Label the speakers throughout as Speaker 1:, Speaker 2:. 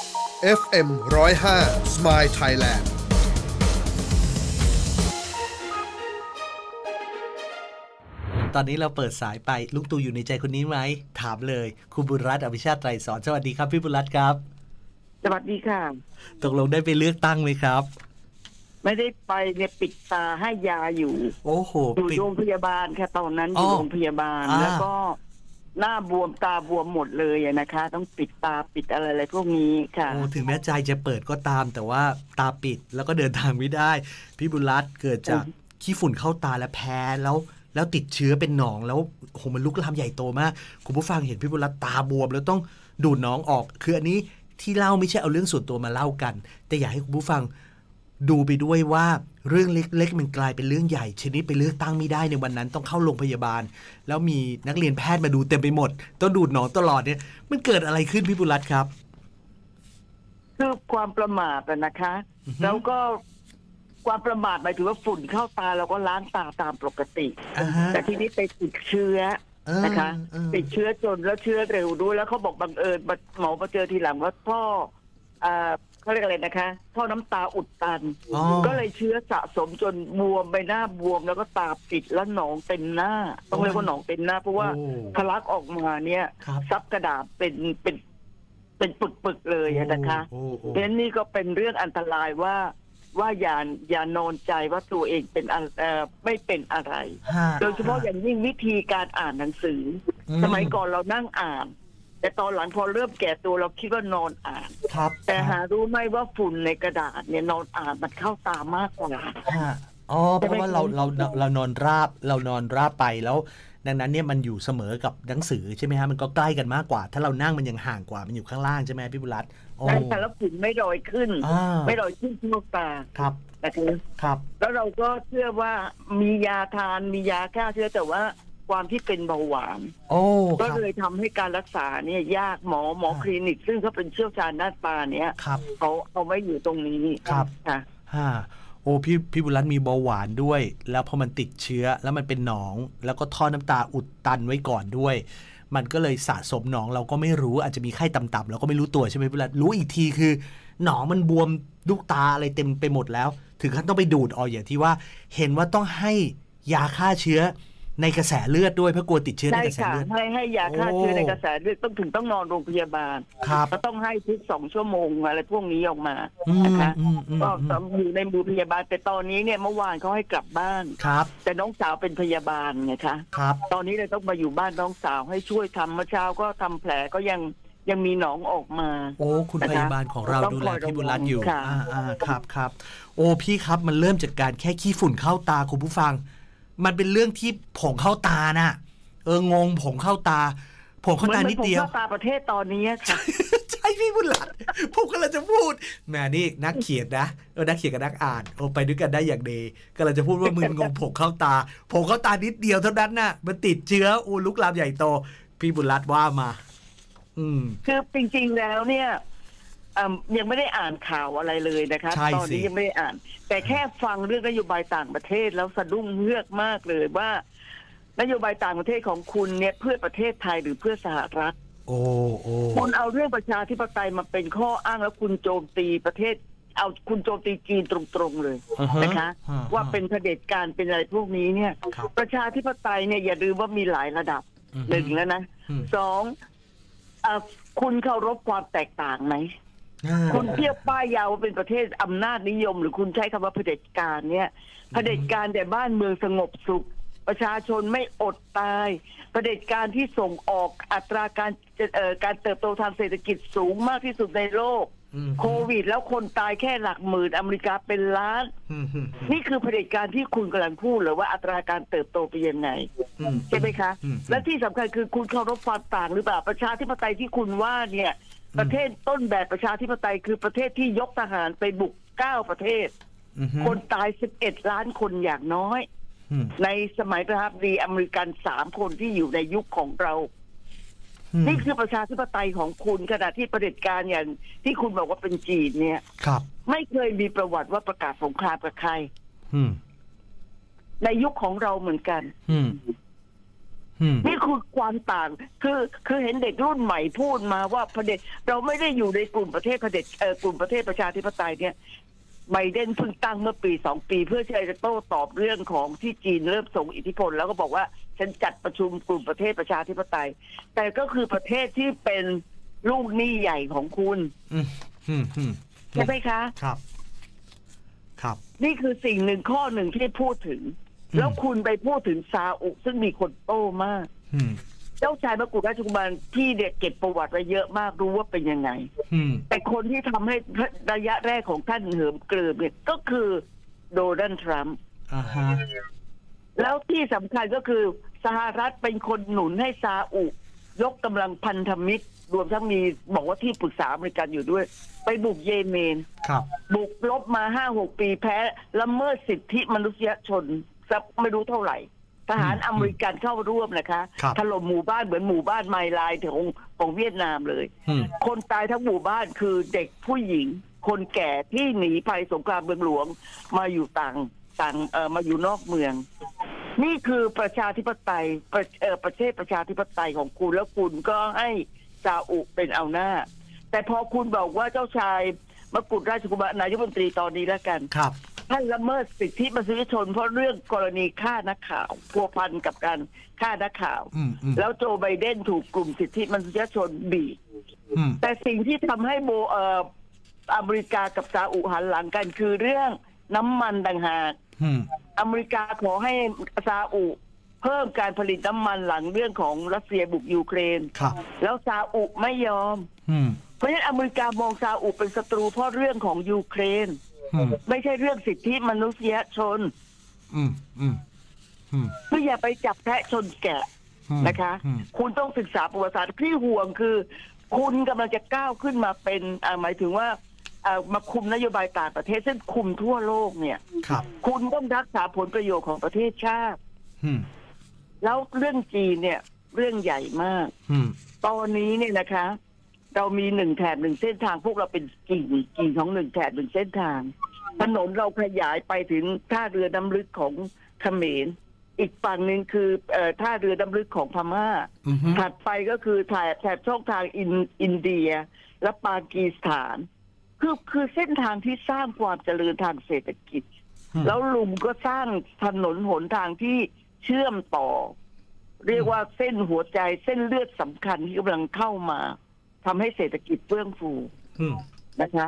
Speaker 1: FM 105 Smile Thailand
Speaker 2: ตอนนี้เราเปิดสายไปลุงตู่อยู่ในใจคนนี้ไหมถามเลยคุณบุญรัตน์อภิชาติไตรสอนสวัสดีครับพี่บุญรัตน์ครับ
Speaker 3: สวัสดีค่ะ
Speaker 2: ตกลงได้ไปเลือกตั้งไหมครับ
Speaker 3: ไม่ได้ไปเนี่ยปิดตาให้ยาอยู่
Speaker 2: โอ้โห
Speaker 3: อยู่โรงพยาบาลค่ะตอนนั้นอยู่โรงพยาบาลแล้วก็หน้าบวมตาบวมหมดเลยนะคะต้องปิดตาปิดอะไรพวกนี้ค่ะ
Speaker 2: โอ้ถึงแม้ใจจะเปิดก็ตามแต่ว่าตาปิดแล้วก็เดินทางไม่ได้พี่บุญรัตน์เกิดจากขี้ฝุ่นเข้าตาและแพ้แล้วติดเชื้อเป็นหนองแล้วโอ้โหมันลุกลามใหญ่โตมากคุณผู้ฟังเห็นพี่บุญรัตน์ตาบวมแล้วต้องดูดหนองออกคืออันนี้ที่เล่าไม่ใช่เอาเรื่องส่วนตัวมาเล่ากันแต่อยากให้คุณผู้ฟังดูไปด้วยว่าเรื่องเล็กๆมันกลายเป็นเรื่องใหญ่ชนิดไปเลือกตั้งไม่ได้ในวันนั้นต้องเข้าโรงพยาบาลแล้วมีนักเรียนแพทย์มาดูเต็มไปหมดต้องดูดหนองตลอดเนี่ยมันเกิดอะไรขึ้นพี่บุญรัตน์ครับ
Speaker 3: คือความประมาทนะคะ แล้วก็ความประมาทหมายถึงว่าฝุ่นเข้าตาเราก็ล้างตาตามปกติแต่ทีนี้ไปติดเชื้อนะคะติดเชื้อจนแล้วเชื้อเร็วด้วยแล้วเขาบอกบังเอิญหมอมาเจอทีหลังว่าพ่อเขาเรียกอะไรนะคะท่อน้ำตาอุดตันก็เลยเชื้อสะสมจนบวมใบหน้าบวมแล้วก็ตาปิดแล้วหนองเต็มหน้าต้องเรียกว่าหนองเต็มหน้าเพราะว่าทะลักออกมาเนี่ยซับกระดาษเป็นปึกๆเลยนะคะเพราะฉะนั้นนี่ก็เป็นเรื่องอันตรายว่าอย่านอนใจว่าตัวเองเป็นไม่เป็นอะไรโดยเฉพาะอย่างยิ่งวิธีการอ่านหนังสือสมัยก่อนเรานั่งอ่านแต่ตอนหลังพอเริ่มแก่ตัวเราคิดว่านอนอ่านแต่หารู้ไหมว่าฝุ่นในกระดาษเนี่ยนอนอ่านมันเข้าตามากกว่า
Speaker 2: เพราะว่าเรานอนราบไปแล้วดังนั้นเนี่ยมันอยู่เสมอกับหนังสือใช่ไหมฮะมันก็ใกล้กันมากกว่าถ้าเรานั่งมันยังห่างกว่ามันอยู่ข้างล่างใช่ไหมพี่บุญรัตน์
Speaker 3: ใช่แต่แล้วฝุ่นไม่ลอยขึ้นที่ลูกตา
Speaker 2: ครับ
Speaker 3: นะครับแล้วเราก็เชื่อว่ามียาทานมียาฆ่าเชื้อแต่ว่าความที่เป็นเบาหวานก็เลยทำให้การรักษาเนี่ยยากหมอคลินิกซึ่งเขาเป็นเชี่ยวชาญด้านตาเนี่ยเขาเอาไว้อยู่ตรงนี้
Speaker 2: ครับโอ้พี่บุญรัตน์มีเบาหวานด้วยแล้วพอมันติดเชื้อแล้วมันเป็นหนองแล้วก็ท่อน้ำตาอุดตันไว้ก่อนด้วยมันก็เลยสะสมหนองเราก็ไม่รู้อาจจะมีไข้ต่ำๆเราก็ไม่รู้ตัวใช่ไหมพี่บุญรัตน์รู้อีกทีคือหนองมันบวมลูกตาอะไรเต็มไปหมดแล้วถึงขั้นต้องไปดูดออกอย่างที่ว่าเห็นว่าต้องให้ยาฆ่าเชื้อในกระแสเลือดด้วยเพราะกลัวติดเชื้อในกระแสเลือด
Speaker 3: ให้ยาฆ่าเชื้อในกระแสเลือดต้องนอนโรงพยาบาลก็ต้องให้ทุก2 ชั่วโมงอะไรพวกนี้ออกมานะคะก็อยู่ในโรงพยาบาลแต่ตอนนี้เนี่ยเมื่อวานเขาให้กลับบ้านแต่น้องสาวเป็นพยาบาลไงคะตอนนี้เลยต้องมาอยู่บ้านน้องสาวให้ช่วยทำเมื่อเช้าก็ทำแผลก็ยังมีหนองออกมา
Speaker 2: โอ้คุณพยาบาลของเราดูแลพี่บุญรัตน์อยู่ครับโอ้พี่ครับมันเริ่มจากการแค่ขี้ฝุ่นเข้าตาคุณผู้ฟังมันเป็นเรื่องที่ผงเข้าตาน่ะงงผงเข้าตาผงเข้าตานิดเดียว
Speaker 3: ผงเข้าตาประเทศตอนนี้ค่ะ
Speaker 2: ใช่พี่บุญรัตน์ผมกำลังจะพูดแม่นี่นักเขียนนะนักเขียนกับนักอ่านไปด้วยกันได้อย่างดีกำลังจะพูดว่ามึงงงผงเข้าตาผงเข้าตานิดเดียวเท่านั้นน่ะมันติดเชื้อลุกลามใหญ่โตพี่บุญรัตน์ว่ามา
Speaker 3: คือจริงๆแล้วเนี่ยยังไม่ได้อ่านข่าวอะไรเลยนะคะตอนนี้ยังไม่ได้อ่านแต่แค่ฟังเรื่องนโยบายต่างประเทศแล้วสะดุ้งเฮือกมากเลยว่านโยบายต่างประเทศของคุณเนี่ยเพื่อประเทศไทยหรือเพื่อสหรัฐคุณเอาเรื่องประชาธิปไตยมาเป็นข้ออ้างแล้วคุณโจมตีประเทศคุณโจมตีจีนตรงๆเลยนะคะว่าเป็นเผด็จการเป็นอะไรพวกนี้เนี่ยประชาธิปไตยเนี่ยอย่าลืมว่ามีหลายระดับ1แล้วนะ2คุณเคารพความแตกต่างไหมคุณเทียบป้ายยาวว่าเป็นประเทศอำนาจนิยมหรือคุณใช้คำว่าเผด็จการเนี่ยเผด็จการแต่บ้านเมืองสงบสุขประชาชนไม่อดตายเผด็จการที่ส่งออกอัตราการเติบโตทางเศรษฐกิจสูงมากที่สุดในโลกโควิดแล้วคนตายแค่หลักหมื่นอเมริกาเป็นล้านนี่คือเผด็จการที่คุณกำลังพูดหรือว่าอัตราการเติบโตเป็นยังไงใช่ไหมคะและที่สำคัญคือคุณเคารพความต่างหรือเปล่าประชาธิปไตยที่คุณว่าเนี่ยประเทศต้นแบบประชาธิปไตยคือประเทศที่ยกทหารไปบุก9 ประเทศคนตาย11 ล้านคนอย่างน้อยในสมัยประธานาธิบดีอเมริกัน3 คนที่อยู่ในยุคของเรานี่คือประชาธิปไตยของคุณขณะที่เผด็จการอย่างที่คุณบอกว่าเป็นจีนเนี่ยไม่เคยมีประวัติว่าประกาศสงครามกับใครในยุคของเราเหมือนกันนี่คือความต่างคือเห็นเด็กรุ่นใหม่พูดมาว่าเราไม่ได้อยู่ในกลุ่มประเทศกลุ่มประเทศประชาธิปไตยเนี่ยไบเดนเพิ่งตั้งเมื่อปี2 ปีเพื่อจะโต้ตอบเรื่องของที่จีนเริ่มส่งอิทธิพลแล้วก็บอกว่าฉันจัดประชุมกลุ่มประเทศประชาธิปไตยแต่ก็คือประเทศที่เป็นลูกหนี้ใหญ่ของคุณใช่ไหมคะ
Speaker 2: ครับ
Speaker 3: นี่คือสิ่งหนึ่งข้อหนึ่งที่พูดถึงแล้วคุณไปพูดถึงซาอุซึ่งมีคนโต้มากเจ้าชายมกุฎราชกุมารที่เด็กเก็บประวัติไว้เยอะมากรู้ว่าเป็นยังไงแต่คนที่ทำให้ระยะแรกของท่านเหิมเกริมเนี่ยก็คือโดนัลด์ทรัมป์แล้วที่สำคัญก็คือสหรัฐเป็นคนหนุนให้ซาอุยกกำลังพันธมิตรรวมทั้งมีบอกว่าที่ปรึกษาอเมริกันอยู่ด้วยไปบุกเยเมนบุกลบมา 5-6 ปีแพ้ละเมิดสิทธิมนุษยชนไม่รู้เท่าไหร่ทหารอเมริกันเข้าร่วมนะคะถล่มหมู่บ้านเหมือนหมู่บ้านไมลายของเวียดนามเลยคนตายทั้งหมู่บ้านคือเด็กผู้หญิงคนแก่ที่หนีภัยสงครามเมืองหลวงมาอยู่มาอยู่นอกเมืองนี่คือประชาธิปไตยประเทศประชาธิปไตยของคุณแล้วคุณก็ให้ซาอุเป็นเอาหน้าแต่พอคุณบอกว่าเจ้าชายมกุฎราชกุมารนายกรัฐมนตรีตอนนี้แล้วกันท่านละเมิดสิทธิมนุษยชนเพราะเรื่องกรณีฆ่านักข่าวพัวพันกับการฆ่านักข่าวแล้วโจไบเดนถูกกลุ่มสิทธิมนุษยชนบีบแต่สิ่งที่ทำให้อเมริกากับซาอุหันหลังกันคือเรื่องน้ำมันต่างหากอเมริกาขอให้ซาอุเพิ่มการผลิตน้ำมันหลังเรื่องของรัสเซียบุกยูเครนแล้วซาอุไม่ยอมเพราะฉะนั้นอเมริกามองซาอุเป็นศัตรูเพราะเรื่องของยูเครนไม่ใช่เรื่องสิทธิมนุษยชนคืออย่าไปจับแพะชนแกะนะคะคุณต้องศึกษาประวัติศาสตร์ที่ห่วงคือคุณกำลังจะก้าวขึ้นมาเป็นหมายถึงว่ามาคุมนโยบายต่างประเทศซึ่งคุมทั่วโลกเนี่ยคุณต้องรักษาผลประโยชน์ของประเทศชาติแล้วเรื่องจีนเนี่ยเรื่องใหญ่มากตอนนี้เนี่ยนะคะเรามี1 แถบ 1 เส้นทางพวกเราเป็นกิ่งของ1 แถบ 1 เส้นทางถนนเราขยายไปถึงท่าเรือน้ำลึกของเขมรอีกฝั่งหนึ่งคือท่าเรือน้ำลึกของพม่าถัดไปก็คือแถบช่องทางอินเดียและปากีสถานคือเส้นทางที่สร้างความเจริญทางเศรษฐกิจแล้วลุงก็สร้างถนนหนทางที่เชื่อมต่อเรียกว่าเส้นหัวใจเส้นเลือดสำคัญที่กำลังเข้ามาทำให้เศรษฐกิจเฟื่องฟูนะคะ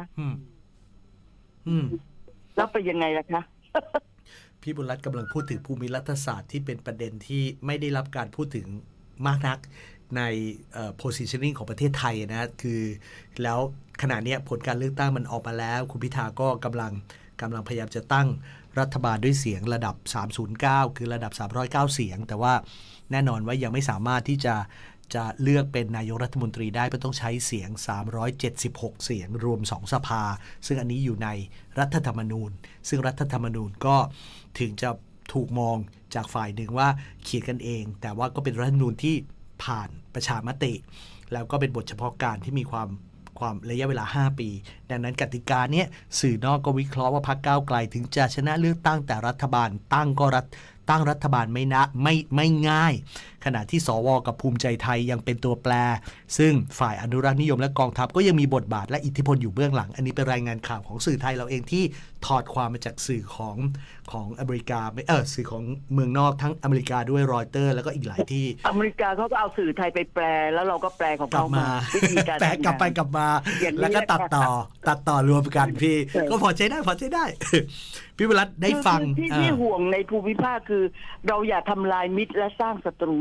Speaker 3: แล้วเป็นยังไงล่ะคะ
Speaker 2: พี่บุญรัตน์กำลังพูดถึงภูมิรัฐศาสตร์ที่เป็นประเด็นที่ไม่ได้รับการพูดถึงมากนักในpositioning ของประเทศไทยนะคือแล้วขณะนี้ผลการเลือกตั้งมันออกมาแล้วคุณพิธาก็กำลังพยายามจะตั้งรัฐบาลด้วยเสียงระดับ309คือระดับ309เสียงแต่ว่าแน่นอนว่ายังไม่สามารถที่จะเลือกเป็นนายกรัฐมนตรีได้เพราะต้องใช้เสียง376เสียงรวม2สภาซึ่งอันนี้อยู่ในรัฐธรรมนูญซึ่งรัฐธรรมนูญก็ถึงจะถูกมองจากฝ่ายหนึ่งว่าเขียนกันเองแต่ว่าก็เป็นรัฐธรรมนูญที่ผ่านประชามติแล้วก็เป็นบทเฉพาะการที่มีความระยะเวลา5ปีดังนั้นกติกาเนี้ยสื่อนอกก็วิเคราะห์ว่าพรรคก้าวไกลถึงจะชนะเลือกตั้งแต่รัฐบาลตั้งรัฐบาลไม่ง่ายขณะที่สวกับภูมิใจไทยยังเป็นตัวแปรซึ่งฝ่ายอนุรักษ์นิยมและกองทัพก็ยังมีบทบาทและอิทธิพลอยู่เบื้องหลังอันนี้เป็นรายงานข่าวของสื่อไทยเราเองที่ถอดความมาจากสื่อของอเมริกาสื่อของเมืองนอกทั้งอเมริกาด้วยรอยเตอร์แล้วก็อีกหลายที่
Speaker 3: อเมริกาเขาก็เอาสื่อไทยไปแปลแล้วเราก็แปลของเขามาวิธีการ
Speaker 2: แปลกลับไปกลับมาแล้วก็ตัดต่อรวมกันพี่ก็พอใช้ได้พี่วิรัตได้ฟัง
Speaker 3: ที่ห่วงในภูมิภาคคือเราอย่าทำลายมิตรและสร้างศัตรู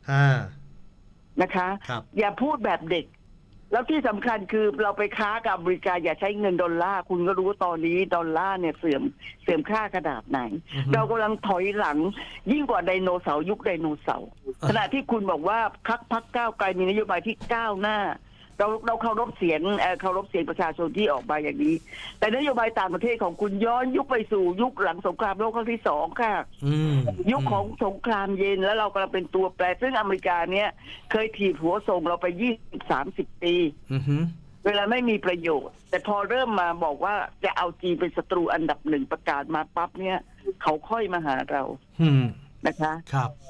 Speaker 3: นะคะอย่าพูดแบบเด็กแล้วที่สำคัญคือเราไปค้ากับอเมริกาอย่าใช้เงินดอลลาร์คุณก็รู้ตอนนี้ดอลลาร์เนี่ยเสื่อมค่าขนาดไหนเรากำลังถอยหลังยิ่งกว่าไดโนเสาร์ยุคไดโนเสาร์ขณะที่คุณบอกว่าพรรคก้าวไกลมีนโยบายที่ก้าวหน้าเราเคารพเสียงประชาชนที่ออกมาอย่างนี้แต่นโยบายต่างประเทศของคุณย้อนยุคไปสู่ยุคหลังสงครามโลกครั้งที่2ค่ะยุคของสงครามเย็นแล้วเรากำลังเป็นตัวแปรซึ่งอเมริกาเนี่ยเคยถีบหัวส่งเราไป20-30 ปีเวลาไม่มีประโยชน์แต่พอเริ่มมาบอกว่าจะเอาจีนเป็นศัตรูอันดับ1ประกาศมาปั๊บเนี่ยเขาค่อยมาหาเรานะคะ
Speaker 2: ครับ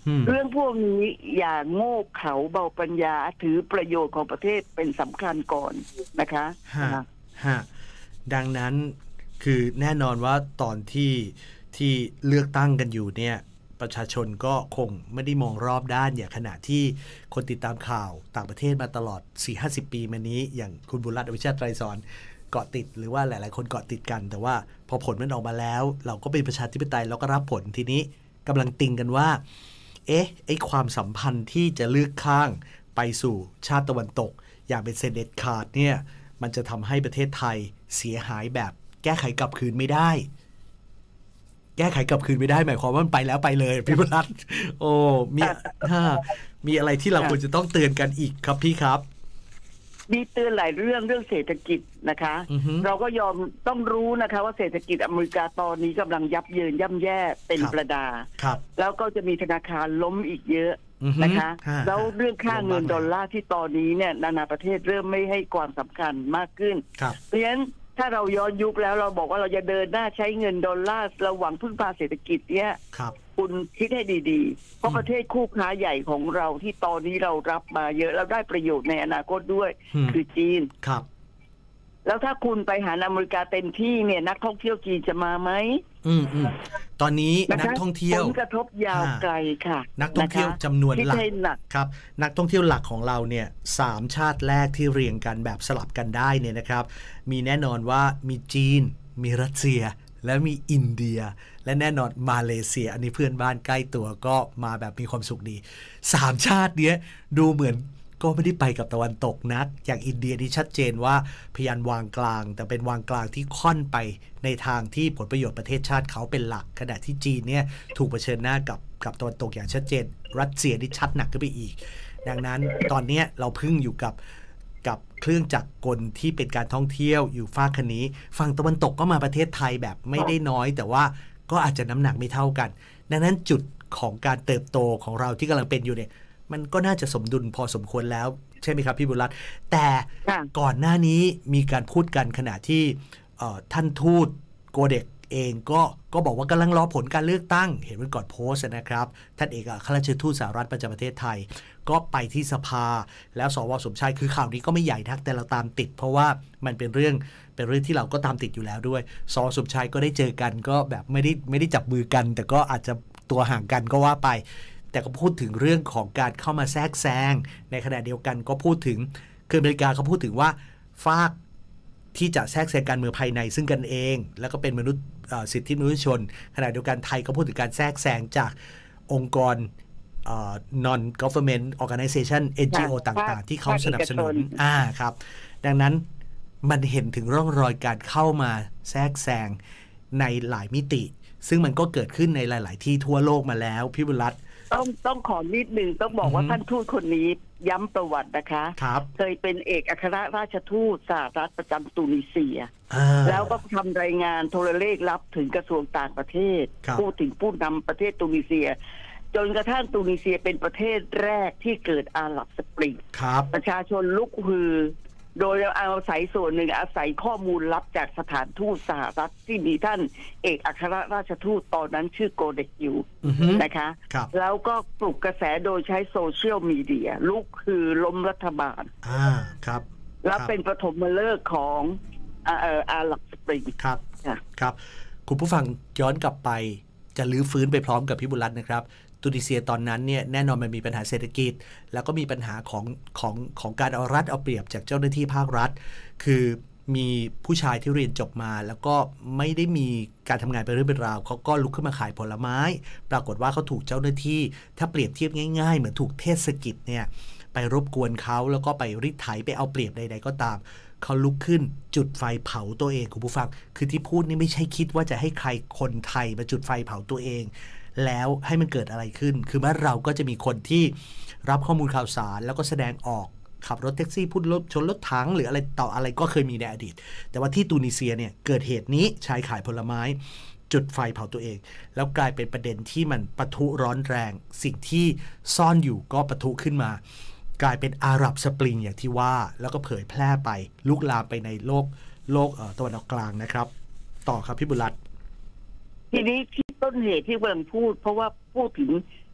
Speaker 3: เรื่องพวกนี้อย่าโง่เขลาเบาปัญญาถือประโยชน์ของประเทศเป็นสำคัญก่อนนะคะ
Speaker 2: ดังนั้นคือแน่นอนว่าตอนที่เลือกตั้งกันอยู่เนี่ยประชาชนก็คงไม่ได้มองรอบด้านอย่างขณะที่คนติดตามข่าวต่างประเทศมาตลอด 4-50 ปีมานี้อย่างคุณบุญรัตน์ อภิชาติไตรสอนเกาะติดหรือว่าหลายๆคนเกาะติดกันแต่ว่าพอผลมันออกมาแล้วเราก็เป็นประชาธิปไตยเราก็รับผลทีนี้กำลังติงกันว่าไอ้ความสัมพันธ์ที่จะเลือกข้างไปสู่ชาติตะวันตกอย่างเป็นเซเด็ดขาดเนี่ยมันจะทำให้ประเทศไทยเสียหายแบบแก้ไขกลับคืนไม่ได้แก้ไขกลับคืนไม่ได้หมายความว่ามันไปแล้วไปเลยพี่บุญรัตน์โอ้มีอะไรที่เราควรจะต้องเตือนกันอีกครับพี่ครับ
Speaker 3: มีเตือนหลายเรื่องเศรษฐกิจนะคะเราก็ต้องรู้นะคะว่าเศรษฐกิจอเมริกาตอนนี้กำลังยับเยินย่ำแย่เป็นประดาแล้วก็จะมีธนาคารล้มอีกเยอะนะคะแล้วเรื่องค่าเงินดอลลาร์ที่ตอนนี้เนี่ยนานาประเทศเริ่มไม่ให้ความสำคัญมากขึ้นเพราะฉะนั้นถ้าเราย้อนยุคแล้วเราบอกว่าเราจะเดินหน้าใช้เงินดอลลาร์เราหวังพึ่งพาเศรษฐกิจเนี่ยคุณคิดให้ดีๆเพราะประเทศคู่ค้าใหญ่ของเราที่ตอนนี้เรารับมาเยอะแล้วได้ประโยชน์ในอนาคตด้วยคือจีนแล้วถ้าคุณไปหาอเมริกาเต็มที่เนี่ยนักท่องเที่ยวจีนจะมาไหม
Speaker 2: ตอนนี้นักท่องเที่ยว
Speaker 3: ผลกระทบยาวไกลค่ะ
Speaker 2: นักท่องเที่ยวจำนวนหลักครับนักท่องเที่ยวหลักของเราเนี่ย3ชาติแรกที่เรียงกันแบบสลับกันได้เนี่ยนะครับมีแน่นอนว่ามีจีนมีรัสเซียและมีอินเดียและแน่นอนมาเลเซียอันนี้เพื่อนบ้านใกล้ตัวก็มาแบบมีความสุขดี3ชาติเนี้ยดูเหมือนก็ไม่ได้ไปกับตะวันตกนักอย่างอินเดียที่ชัดเจนว่าพยายามวางกลางแต่เป็นวางกลางที่ค่อนไปในทางที่ผลประโยชน์ประเทศชาติเขาเป็นหลักขณะที่จีนเนี่ยถูกเผชิญหน้ากับตะวันตกอย่างชัดเจนรัสเซียนี่ชัดหนักขึ้นไปอีกดังนั้นตอนนี้เราพึ่งอยู่กับเครื่องจักรกลที่เป็นการท่องเที่ยวอยู่ฝั่งนี้ฝั่งตะวันตกก็มาประเทศไทยแบบไม่ได้น้อยแต่ว่าก็อาจจะน้ำหนักไม่เท่ากันดังนั้นจุดของการเติบโตของเราที่กำลังเป็นอยู่เนี่ยมันก็น่าจะสมดุลพอสมควรแล้วใช่ไหมครับพี่บุญรัตน์แต่ก่อนหน้านี้มีการพูดกันขณะที่ท่านทูตโกเด็กเองก็บอกว่ากำลังรอผลการเลือกตั้งเห็นวันก่อนโพสต์นะครับท่านเอกอัครราชทูตสหรัฐประจำประเทศไทยก็ไปที่สภาแล้วสว.สมชายคือข่าวนี้ก็ไม่ใหญ่นักแต่เราตามติดเพราะว่ามันเป็นเรื่องที่เราก็ตามติดอยู่แล้วด้วยสว.สมชายก็ได้เจอกันก็แบบไม่ได้จับมือกันแต่ก็อาจจะตัวห่างกันก็ว่าไปแต่ก็พูดถึงเรื่องของการเข้ามาแทรกแซงในขณะเดียวกันก็พูดถึงคืออเมริกาเขาพูดถึงว่าฝากที่จะแทรกแซงการเมืองภายในซึ่งกันเองแล้วก็เป็นมนุษย์สิทธิมนุษยชนขณะเดียวกันไทยก็พูดถึงการแทรกแซงจากองค์กรnon government organization NGO ต่างๆที่เขาสนับสนุนครับดังนั้นมันเห็นถึงร่องรอยการเข้ามาแทรกแซงในหลายมิติซึ่งมันก็เกิดขึ้นในหลายๆที่ทั่วโลกมาแล้วพี่บุญรัตน์
Speaker 3: ต้องขอนิดนึงต้องบอกว่าท่านทูตคนนี้ย้ำประวัตินะคะเคยเป็นเอกอัครราชทูตสหรัฐประจำตูนิเซียแล้วก็ทำรายงานโทรเลขลับถึงกระทรวงต่างประเทศพูดถึงผู้นำประเทศตูนิเซียจนกระทั่งตูนิเซียเป็นประเทศแรกที่เกิดอาหรับสปริงประชาชนลุกฮือโดยอาศัยส่วนหนึ่งอาศัยข้อมูลลับจากสถานทูตสหรัฐที่มีท่านเอกอัครราชทูตตอนนั้นชื่อโกเด็กอยู่นะคะแล้วก็ปลุกกระแสโดยใช้โซเชียลมีเดียลุกคือล้มรัฐบาล
Speaker 2: ครับ
Speaker 3: แล้วเป็นปฐมฤกษ์ของอาหรับสปริง
Speaker 2: ครับคุณผู้ฟังย้อนกลับไปจะลื้อฟื้นไปพร้อมกับพี่บุญรัตน์นะครับตูนิเซียตอนนั้นเนี่ยแน่นอนมันมีปัญหาเศรษฐกิจแล้วก็มีปัญหาของการเอารัดเอาเปรียบจากเจ้าหน้าที่ภาครัฐคือมีผู้ชายที่เรียนจบมาแล้วก็ไม่ได้มีการทำงานเป็นเรื่องเป็นราวเขาก็ลุกขึ้นมาขายผลไม้ปรากฏว่าเขาถูกเจ้าหน้าที่ถ้าเปรียบเทียบง่ายๆเหมือนถูกเทศกิจเนี่ยไปรบกวนเขาแล้วก็ไปริดไถไปเอาเปรียบใดๆก็ตามเขาลุกขึ้นจุดไฟเผาตัวเองคุณผู้ฟังคือที่พูดนี่ไม่ใช่คิดว่าจะให้ใครคนไทยมาจุดไฟเผาตัวเองแล้วให้มันเกิดอะไรขึ้นคือบ้านเราก็จะมีคนที่รับข้อมูลข่าวสารแล้วก็แสดงออกขับรถแท็กซี่พุ่งรถชนรถถังหรืออะไรต่ออะไรก็เคยมีในอดีตแต่ว่าที่ตูนิเซียเนี่ยเกิดเหตุนี้ชายขายผลไม้จุดไฟเผาตัวเองแล้วกลายเป็นประเด็นที่มันปะทุร้อนแรงสิ่งที่ซ่อนอยู่ก็ปะทุขึ้นมากลายเป็นอาหรับสปริงอย่างที่ว่าแล้วก็เผยแพร่ไปลุกลามไปในโลกตะวันออกกลางนะครับต่อครับพี่บุญรัตน์
Speaker 3: ทีนี้ที่ต้นเหตุที่กำลังพูดเพราะว่าพูดถึง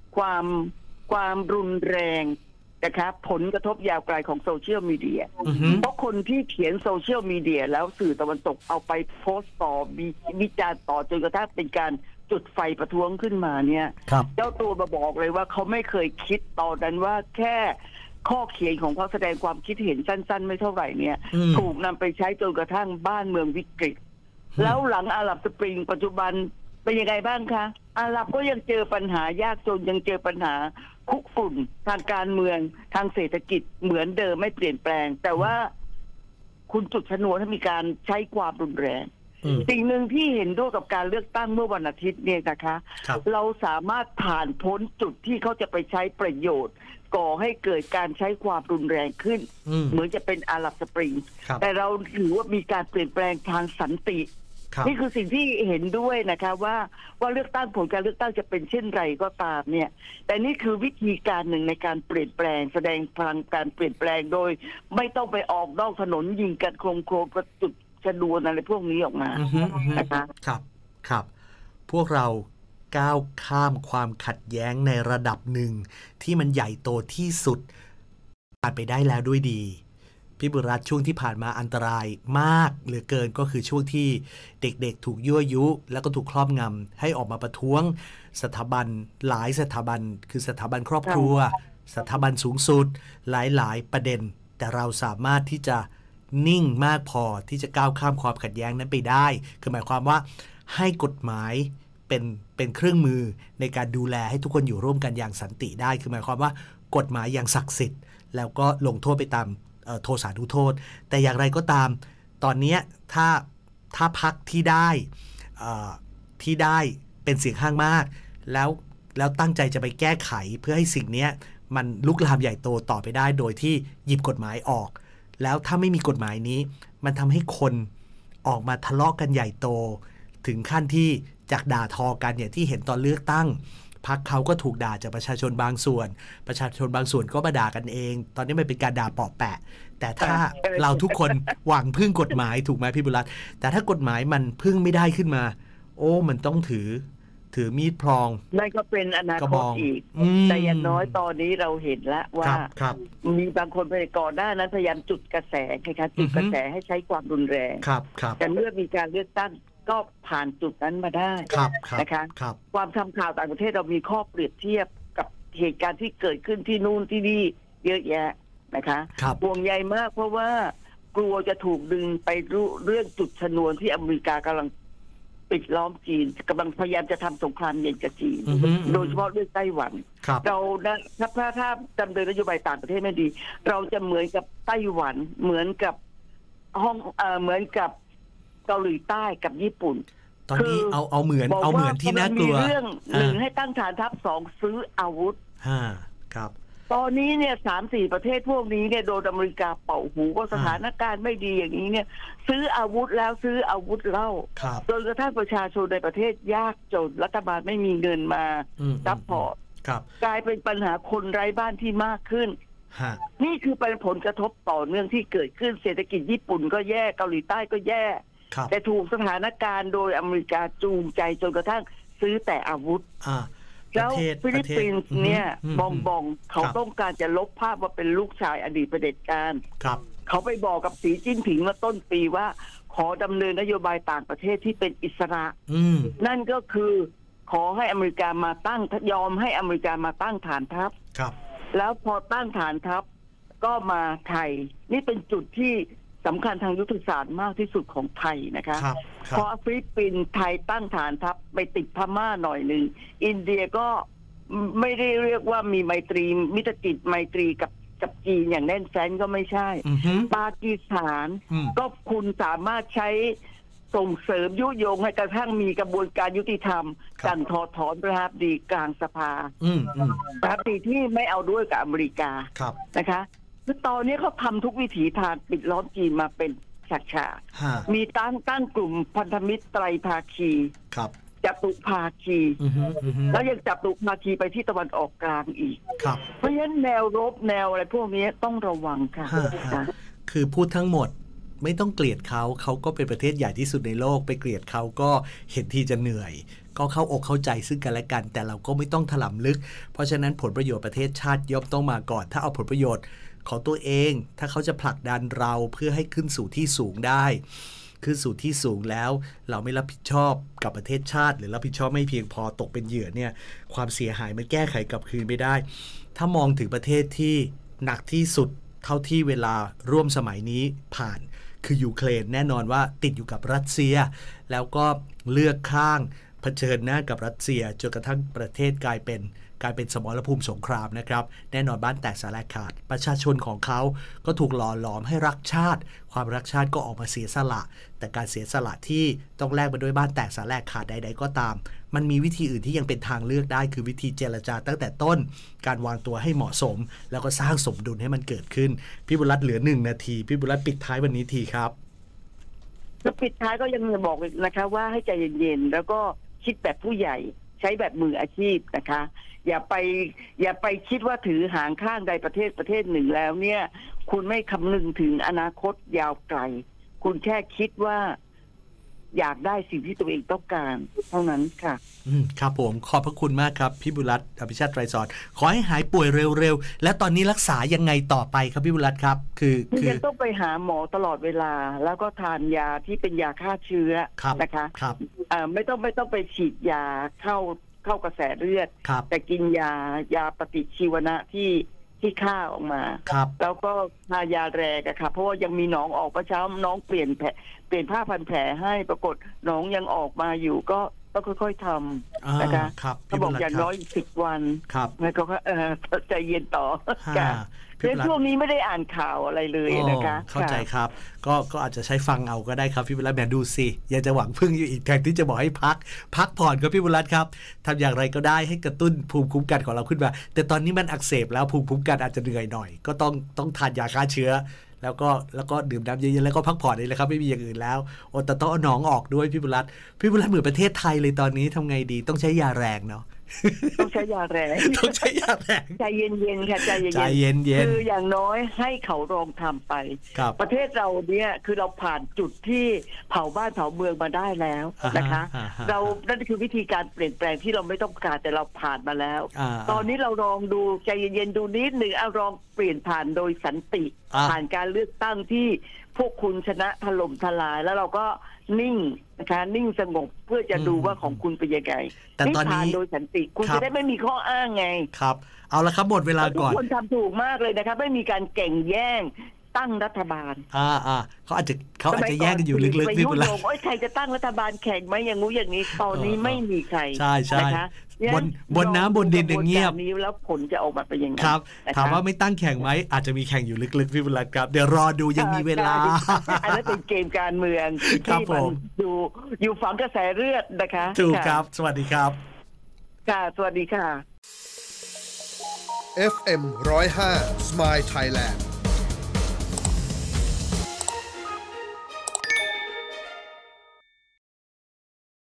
Speaker 3: ความรุนแรงนะคะผลกระทบยาวไกลของโซเชียลมีเดียเพราะคนที่เขียนโซเชียลมีเดียแล้วสื่อตะวันตกเอาไปโพสต์ต่อวิจารณ์ต่อจนกระทั่งเป็นการจุดไฟประท้วงขึ้นมาเนี่ยเจ้าตัวมาบอกเลยว่าเขาไม่เคยคิดตอนนั้นว่าแค่ข้อเขียนของเขาแสดงความคิดเห็นสั้นๆไม่เท่าไหร่เนี่ยถูกนำไปใช้จนกระทั่งบ้านเมืองวิกฤตแล้วหลังอาหรับสปริงปัจจุบันเป็นยังไงบ้างคะอาหรับก็ยังเจอปัญหายากจนยังเจอปัญหาคุกฝุ่นทางการเมืองทางเศรษฐกิจเหมือนเดิมไม่เปลี่ยนแปลงแต่ว่าคุณจุดชนวนให้มีการใช้ความรุนแรงสิ่งหนึ่งที่เห็นด้วยกับการเลือกตั้งเมื่อวันอาทิตย์เนี่ยนะคะเราสามารถผ่านพ้นจุดที่เขาจะไปใช้ประโยชน์ก่อให้เกิดการใช้ความรุนแรงขึ้นเหมือนจะเป็นอาหรับสปริงแต่เราถือว่ามีการเปลี่ยนแปลงทางสันตินี่คือสิ่งที่เห็นด้วยนะคะว่าเลือกตั้งผลการเลือกตั้งจะเป็นเช่นไรก็ตามเนี่ยแต่นี่คือวิธีการหนึ่งในการเปลี่ยนแปลงแสดงพลังการเปลี่ยนแปลงโดยไม่ต้องไปออกนอกถนนยิงกันโครมกระจุดชนวนอะไรพวกนี้ออกมานะคะ
Speaker 2: ครับพวกเราก้าวข้ามความขัดแย้งในระดับหนึ่งที่มันใหญ่โตที่สุดผ่านไปได้แล้วด้วยดีพี่บุญรัตน์ช่วงที่ผ่านมาอันตรายมากเหลือเกินก็คือช่วงที่เด็กๆถูกยั่วยุแล้วก็ถูกครอบงำให้ออกมาประท้วงสถาบันหลายสถาบันคือสถาบันครอบครัวสถาบันสูงสุดหลายๆประเด็นแต่เราสามารถที่จะนิ่งมากพอที่จะก้าวข้ามความขัดแย้งนั้นไปได้คือหมายความว่าให้กฎหมายเป็นเครื่องมือในการดูแลให้ทุกคนอยู่ร่วมกันอย่างสันติได้คือหมายความว่ากฎหมายอย่างศักดิ์สิทธิ์แล้วก็ลงโทษไปตามโทษานุโทษแต่อย่างไรก็ตามตอนนี้ถ้าพรรคที่ได้เป็นเสียงข้างมากแล้วตั้งใจจะไปแก้ไขเพื่อให้สิ่งนี้มันลุกลามใหญ่โตต่อไปได้โดยที่หยิบกฎหมายออกแล้วถ้าไม่มีกฎหมายนี้มันทำให้คนออกมาทะเลาะกันใหญ่โตถึงขั้นที่จากด่าทอกันเนี่ยที่เห็นตอนเลือกตั้งพรรคเขาก็ถูกด่าจากประชาชนบางส่วนประชาชนบางส่วนก็มาด่ากันเองตอนนี้มันเป็นการด่าเปาะแปะแต่ถ้าเราทุกคนหวังพึ่งกฎหมายถูกไหมพี่บุญรัตน์แต่ถ้ากฎหมายมันพึ่งไม่ได้ขึ้นมาโอ้มันต้องถือมีดพลอง
Speaker 3: นั่นก็เป็นอนาคตอีกแต่อย่างน้อยตอนนี้เราเห็นแล้วว่ามีบางคนไปก่อนหน้านั้นพยายามจุดกระแสนะคะจุดกระแสให้ใช้ความรุนแรงแต่เมื่อมีการเลือกตั้งก็ผ่านจุดนั้นมาได้นะคะความทำข่าวต่างประเทศเรามีข้อเปรียบเทียบกับเหตุการณ์ที่เกิดขึ้นที่นู่นที่นี่เยอะแยะนะคะห่วงใยมากเพราะว่ากลัวจะถูกดึงไปเรื่องจุดชนวนที่อเมริกากำลังปิดล้อมจีนกำลังพยายามจะทำสงครามเย็นกับจีนโดยเฉพาะเรื่องไต้หวันเราถ้าดำเนินนโยบายต่างประเทศไม่ดีเราจะเหมือนกับไต้หวันเหมือนกับเหมือนกับเกาหลีใต้กับญี่ปุ่น
Speaker 2: ตอนนี้เอาเหมือนที่น่ากลัว
Speaker 3: เรื่องหนึ่งให้ตั้งฐานทัพ2ซื้ออาวุธ
Speaker 2: ครับ
Speaker 3: ตอนนี้เนี่ย 3-4 ประเทศพวกนี้เนี่ยโดนอเมริกาเป่าหูว่าสถานการณ์ไม่ดีอย่างนี้เนี่ยซื้ออาวุธแล้วซื้ออาวุธเล่าจนกระทั่งประชาชนในประเทศยากจนรัฐบาลไม่มีเงินมาซัพพอร์ตกลายเป็นปัญหาคนไร้บ้านที่มากขึ้นนี่คือเป็นผลกระทบต่อเนื่องที่เกิดขึ้นเศรษฐกิจญี่ปุ่นก็แย่เกาหลีใต้ก็แย่แต่ถูกสถานการณ์โดยอเมริกาจูงใจจนกระทั่งซื้อแต่อาวุธแล้วฟิลิปปินส์เนี่ยบองเขาต้องการจะลบภาพว่าเป็นลูกชายอดีตเผด็จการเขาไปบอกกับสีจิ้นผิงเมื่อต้นปีว่าขอดำเนินนโยบายต่างประเทศที่เป็นอิสระนั่นก็คือขอให้อเมริกามาตั้งยอมให้อเมริกามาตั้งฐานทัพแล้วพอตั้งฐานทัพก็มาไทยนี่เป็นจุดที่สำคัญทางยุทธศาสตร์มากที่สุดของไทยนะคะพอฟิลิปปินส์ไทยตั้งฐานทัพไปติดพม่าหน่อยหนึ่งอินเดียก็ไม่ได้เรียกว่ามีไมตรีมิตรจิตไมตรีกับจีนอย่างแน่นแฟ้นก็ไม่ใช่ปากีสถานก็คุณสามารถใช้ส่งเสริมยุยงให้กระทั่งมีกระบวนการยุติธรรมการถอดถอนประธานาธิบดีกลางสภาประธานาธิบดีที่ไม่เอาด้วยกับอเมริกานะคะคือตอนนี้เขาทำทุกวิถีทางปิดล้อมจีนมาเป็นฉากๆมีตั้งกลุ่มพันธมิตรไตรภาคีจัตุภาคีแล้วยังจัตุภาคีไปที่ตะวันออกกลางอีกเพราะฉะนั้นแนวรบแนวอะไรพวกนี้ต้องระวังค่ะ
Speaker 2: คือพูดทั้งหมดไม่ต้องเกลียดเขาก็เป็นประเทศใหญ่ที่สุดในโลกไปเกลียดเขาก็เห็นที่จะเหนื่อยก็เข้าอกเข้าใจซึ่งกันและกันแต่เราก็ไม่ต้องถลำลึกเพราะฉะนั้นผลประโยชน์ประเทศชาติย่อมต้องมาก่อนถ้าเอาผลประโยชน์ของตัวเองถ้าเขาจะผลักดันเราเพื่อให้ขึ้นสู่ที่สูงได้ขึ้นสู่ที่สูงแล้วเราไม่รับผิดชอบกับประเทศชาติหรือรับผิดชอบไม่เพียงพอตกเป็นเหยื่อเนี่ยความเสียหายมันแก้ไขกลับคืนไม่ได้ถ้ามองถึงประเทศที่หนักที่สุดเท่าที่เวลาร่วมสมัยนี้ผ่านคือยูเครนแน่นอนว่าติดอยู่กับรัสเซียแล้วก็เลือกข้างเผชิญหน้ากับรัสเซียจนกระทั่งประเทศกลายเป็นสมรภูมิสงครามนะครับแน่นอนบ้านแตกสาแหลกขาดประชาชนของเขาก็ถูกหล่อหลอมให้รักชาติความรักชาติก็ออกมาเสียสละแต่การเสียสละที่ต้องแลกไปด้วยบ้านแตกสาแหลกขาดใดๆก็ตามมันมีวิธีอื่นที่ยังเป็นทางเลือกได้คือวิธีเจรจาตั้งแต่ต้นการวางตัวให้เหมาะสมแล้วก็สร้างสมดุลให้มันเกิดขึ้นพี่บุญรัตน์เหลือ1 นาทีพี่บุญรัตน์ปิดท้ายวันนี้ทีครับ
Speaker 3: แล้วปิดท้ายก็ยังจะบอกอีกนะคะว่าให้ใจเย็นๆแล้วก็คิดแบบผู้ใหญ่ใช้แบบมืออาชีพนะคะอย่าไปคิดว่าถือหางข้างใดประเทศหนึ่งแล้วเนี่ยคุณไม่คำนึงถึงอนาคตยาวไกลคุณแค่คิดว่าอยากได้สิ่งที่ตัวเองต้องการเท่านั้นค่ะ
Speaker 2: ครับผมขอบพระคุณมากครับพี่บุญรัตน์อภิชาติไตรสอนขอให้หายป่วยเร็วๆและตอนนี้รักษายังไงต่อไปครับพี่บุญรัตน์ครับคือ
Speaker 3: ยังต้องไปหาหมอตลอดเวลาแล้วก็ทานยาที่เป็นยาฆ่าเชื้อนะคะไม่ต้องไปฉีดยาเข้ากระแสเลือดแต่กินยาปฏิชีวนะที่ฆ่าออกมาแล้วก็ทายาแรงอะค่ะเพราะว่ายังมีหนองออกเช้าน้องเปลี่ยนผ้าพันแผลให้ปรากฏหนองยังออกมาอยู่ก็ต้องค่อยๆทำนะคะเขาบอกอย่างน้อย10 วันแล้วก็ใจเย็นต่อในช่วงนี้ไม่ได้อ่านข่าวอะไรเลยนะคะ
Speaker 2: เข้าใจครับก็อาจจะใช้ฟังเอาก็ได้ครับพี่บุญรัตน์แหมดูสิยังจะหวังพึ่งอยู่อีกแทนที่จะบอกให้พักผ่อนครับพี่บุญรัตน์ครับทำอย่างไรก็ได้ให้กระตุ้นภูมิคุ้มกันของเราขึ้นมาแต่ตอนนี้มันอักเสบแล้วภูมิคุ้มกันอาจจะเหนื่อยหน่อยก็ต้องทานยาฆ่าเชื้อแล้วก็ดื่มน้ำเยอะๆแล้วก็พักผ่อนนี่แหละครับไม่มีอย่างอื่นแล้วแต่ต้องเอาหนองออกด้วยพี่บุญรัตน์เหมือนประเทศไทยเลยตอนนี้ทำไงดีต้องใช้ยาแรงเนาะ
Speaker 3: ต้องใช้ยาแรงใจเย็นๆค่ะใจเย็นคืออย่างน้อยให้เขาลองทำไปประเทศเราเนี่ยคือเราผ่านจุดที่เผาบ้านเผาเมืองมาได้แล้วนะคะเรานั่นคือวิธีการเปลี่ยนแปลงที่เราไม่ต้องการแต่เราผ่านมาแล้วตอนนี้เราลองดูใจเย็นๆดูนิดหนึ่งเอาลองเปลี่ยนผ่านโดยสันติผ่านการเลือกตั้งที่พวกคุณชนะถล่มทลายแล้วเราก็นิ่งนะคะนิ่งสงบเพื่อจะดูว่าของคุณเป็นยังไง
Speaker 2: แต่ตอนนี้
Speaker 3: โดยสันติคุณจะได้ไม่มีข้ออ้างไง
Speaker 2: ครับเอาละครับหมดเวลาก่อน
Speaker 3: ทุกคนทำถูกมากเลยนะคะไม่มีการแข่งแย่งตั้งรัฐบาล
Speaker 2: เขาอาจจะแย่งกันอยู่ลึกๆพี่บุญรัตน์
Speaker 3: ใครจะตั้งรัฐบาลแข่งไหมอย่างงู้อย่างนี้ตอนนี้ไม่มีใคร
Speaker 2: ใช่นะคะบนน้ำบนดินเงียบ
Speaker 3: นี้แล้วผลจะออกมาเป็นยังไง
Speaker 2: ครับถามว่าไม่ตั้งแข่งไหมอาจจะมีแข่งอยู่ลึกๆพี่บุญรัตน์ครับเดี๋ยวรอดูยังมีเวลา
Speaker 3: อันนั้นเป็นเกมการเมืองที่มันอยู่ฝังกระแสเลือดนะคะ
Speaker 2: ถูกครับสวัสดีครับ
Speaker 3: ค่ะสวัสดีค่ะ
Speaker 1: FM 105 Smile Thailand